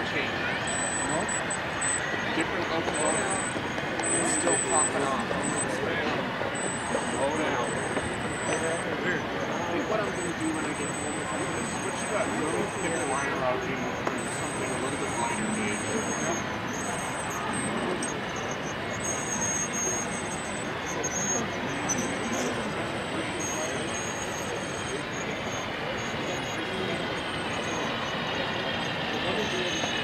change. No? Different levels of it's still popping off. Slow down. Weird. I think what I'm going to do when I get home is I'm going to switch that really thick wire routing to something a little bit lighter gauge. What is it?